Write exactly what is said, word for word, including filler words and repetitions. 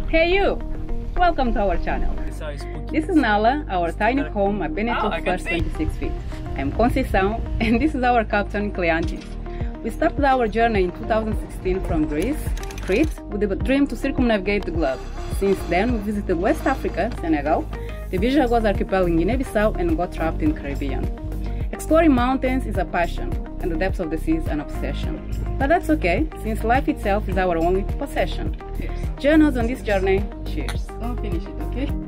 Hey you! Welcome to our channel. This is Nala, our tiny home at Benito First twenty-six feet. I'm Conceição and this is our captain Cleantes. We started our journey in two thousand sixteen from Greece, Crete, with the dream to circumnavigate the globe. Since then we visited West Africa, Senegal, the Vijagos archipelago in Guinea-Bissau and got trapped in the Caribbean. Exploring mountains is a passion and the depths of the sea is an obsession. But that's okay, since life itself is our only possession. Join us on this journey. Cheers. Don't finish it, okay?